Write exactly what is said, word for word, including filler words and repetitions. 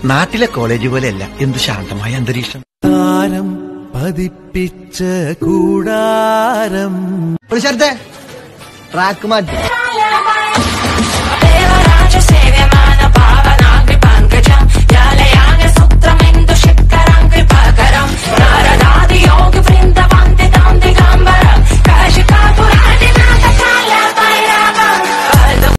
നാട്ടിലെ കോളേജ് പോലെയല്ല, എന്തു ശാന്തമായ അന്തരീക്ഷം. താരം പതിപ്പിച്ച കൂടാരം. ട്രാക്ക് മാറ്റി.